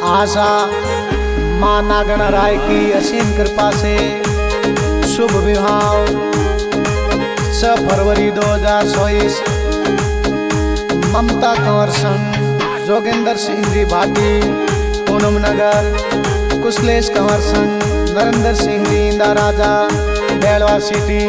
आशा माँ नागण राय की असीम कृपा से शुभ विवाह 6 फरवरी 2024 ममता कंवर संग जोगेंद्र सिंह जी भाटी पूनम नगर, कुशलेश कंवर संग नरेंद्र सिंह जी इंदा राजा बेलवा सिटी।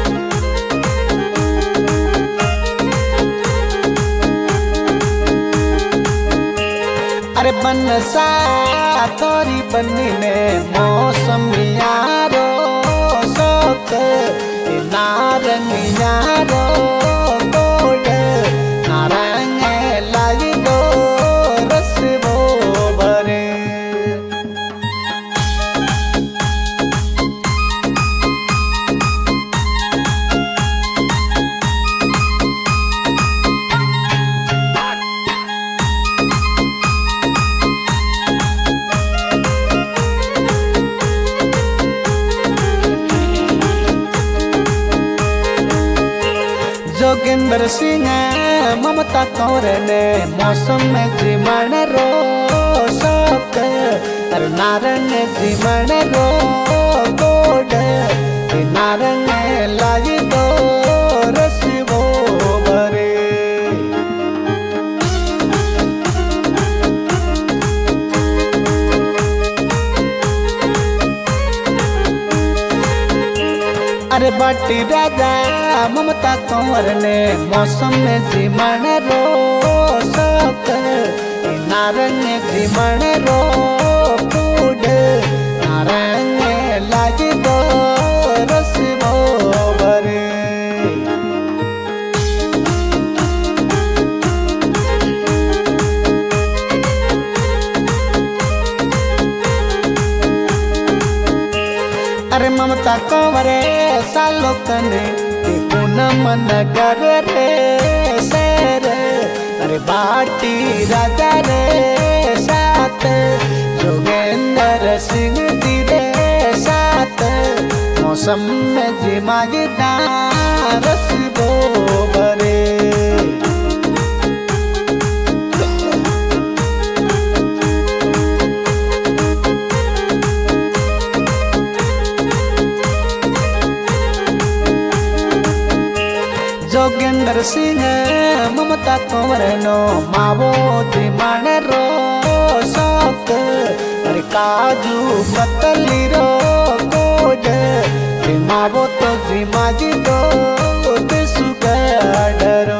अरे बनसा तोरी बन्नी में मौसम यारो सोक नारंग यारो गोड नारंग लाई दो रस वो भरे। जोगेंद्र सिंह ममता कंवर ने मौसम में जीवन रो शौक नारंग जीवन रो गोड नारंग लाई दो रस वो भरे। अरे बाटी राजा ममता कंवर ने मौसम में जीवन रो शौक नारंग जीवन रो कूड नारंग लागी दो रस वो भरे। अरे ममता कंवरे सालो कने पूनम नगर रे शेर अरे बाटी राजा रे साथ जोगेंद्र सिंह जी रे साथ मौसम में जिमागी रस वो भरे। जोगेंद्र सिंह ममता कंवर नो मावो जीवन रो शौक अरे काजू कतली रो गोड मावो तो जिमाजी दो सुगढ़।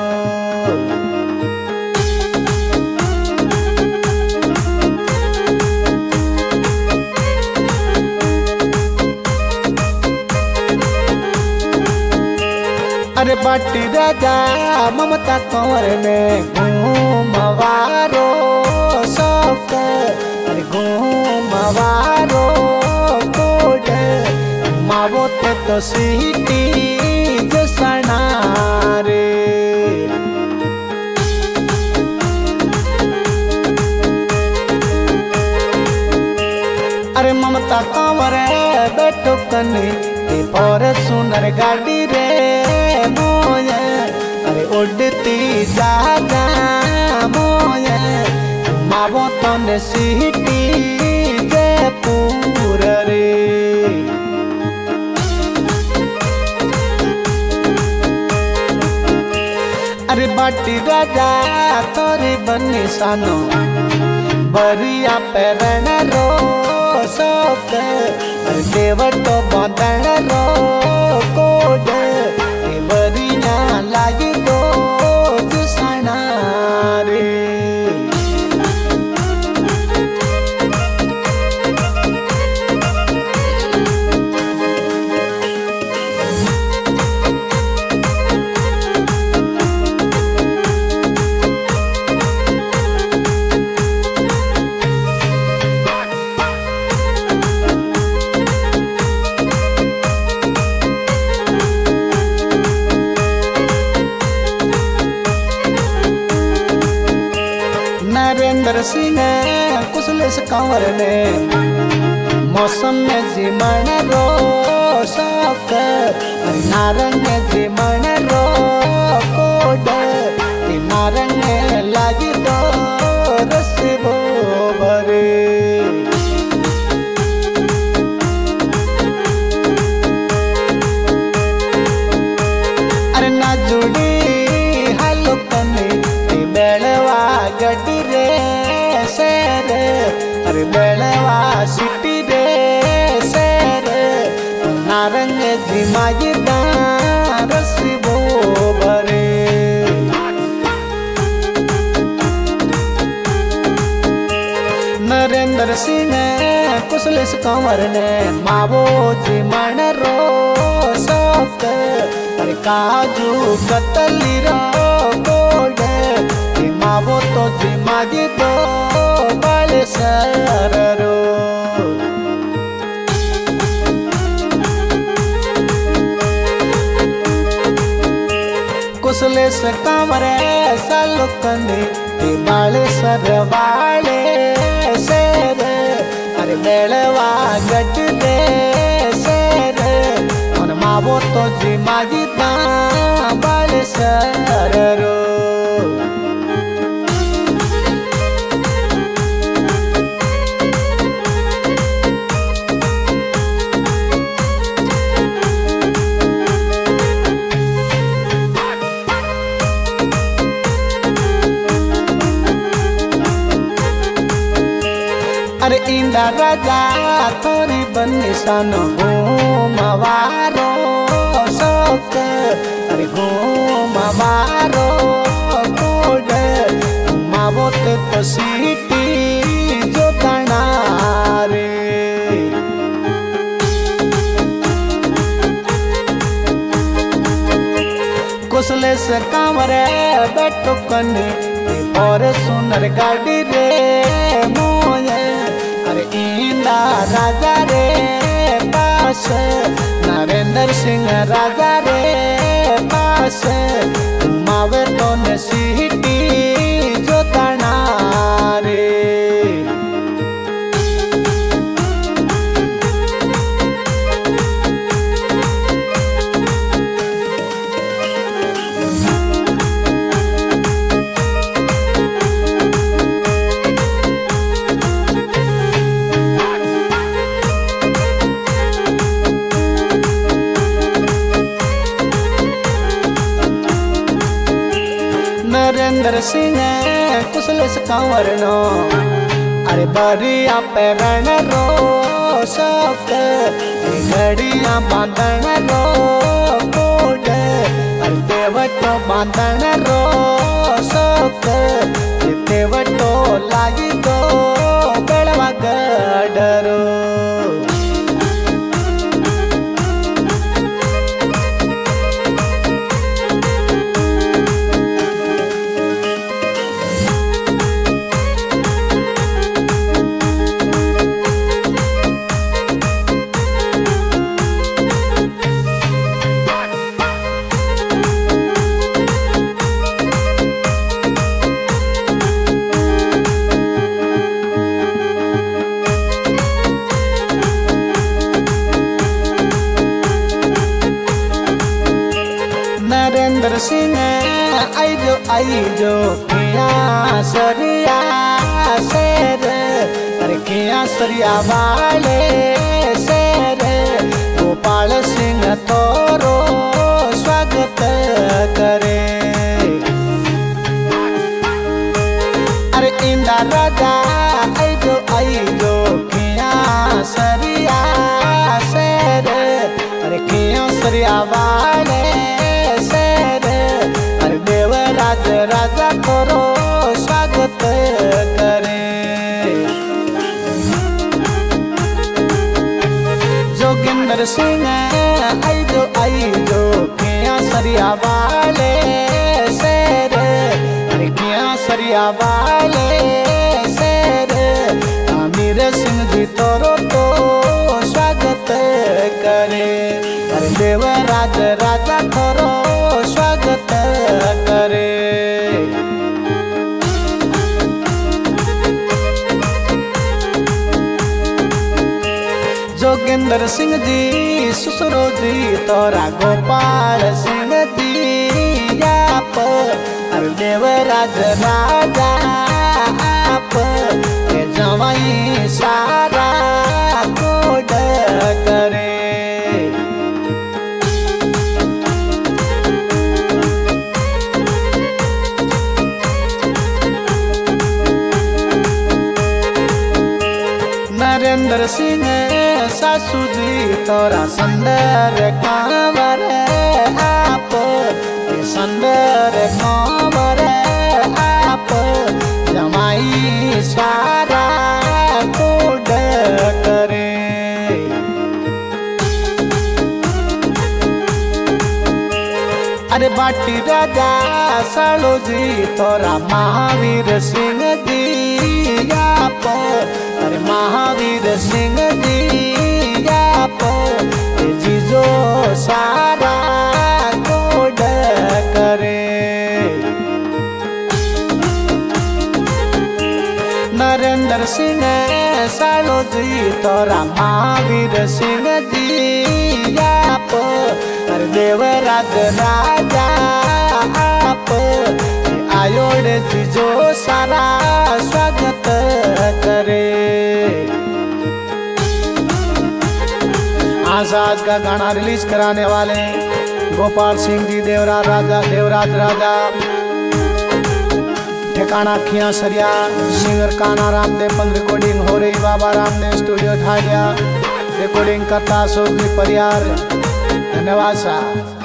अरे बाटी राजा ममता कंवर ने घूमवारो शौक अरे घूमवारो गोड मावो तो सीटी जसना रे। अरे ममता कंवर बैठो कने पर सुनर गाड़ी रे मोये अरे उड़ती जागा मोये मावो तो ने सीटी जयपुर रे। अरे बाटी राजा तोरी बनी सानो बरिया पैरण रो शौक अरे देवर तो बांधण रो कोड बरिया लागी दो सना रे। नरेंद्र सिंह कुशलेश कंवर ने मौसम में जीवन रो शौक नारंग जीवन रो कोड नारंग लागी दो रस वो भरे। अरे बेलवा सिटी रे शेर नारंग जिमाई दारस बो भरे नरेंद्र सिंह कुशलेश कंवर ने मावो जी मन रो शौक अरे काजू कतली रो गोडे मावो तो जी मागी दो बड़े सर रो कुशलेश कंवर सलुकने बाले सर वाले शेर अरे बेलवा गट दे शेर और मावो तो जी मागी दा बाले सर रो अरे इंदा राजा थोड़ी बन्नी सन घूमवारो शौक अरे घूमवारो कोड मावो तो सीटी जो दाना रे कुशलेश कंवर बैठो कने और सुनर गाड़ी रे मोये अरे इंदा राजा रे पास नरेंद्र सिंह राजा रे पास मावे तो सीटी जो ताना रे नरेंद्र सिंह कुशलेश कंवर नो अरे बरिया पैरण रो शौक घड़िया बांधन रो कोड अरे देवटो बांधन रो शौक देवटो लागी दो बेलवा गडरो नरेंद्र सिंह आई जो किया सरिया शेर अरे किया सरिया वाले शेर गोपाल सिंह तोरो स्वागत करे अरे इंदा राजा आई जो किया सरिया शेर अरे किया सरिया वाले देवराज राजा करो स्वागत करे जोगिंदर सिंह आई जो किया सरिया वाले शेर अरे किया सरिया वाले शेर आमिर सिंह जी तोरो तो स्वागत करे अरे देवराज राजा करो स्वागत करे जोगिंदर सिंह जी सुसरो जी तोरा गोपाल सिंह जी आप अरे देवराज राजा आप जवाई सारा कोड करे नरेंद्र सिंह सासू जी तोरा सुंदर कांवर आप, सुंदर कांवर आप, जमाई सारा कोड करे। अरे बाटी राजा सालो जी तोरा महावीर सिंह जी आप, अरे महावीर सिंह जी आप, जीजो सारा कोड करे। नरेंद्र सिंह सालो जी तोरा महावीर सिंह जी आप, अरे देवराज राजा आप, आयोड जीजो सारा स्वागत करे। आज का गाना रिलीज कराने वाले गोपाल सिंह जी देवराज राजा, ठिकाना खिया सरिया, सिंगर काना रामदेव पर रिकॉर्डिंग हो रही बाबा रामदेव स्टूडियो ठाडिया, रिकॉर्डिंग करता सोगी परियार। धन्यवाद साहब।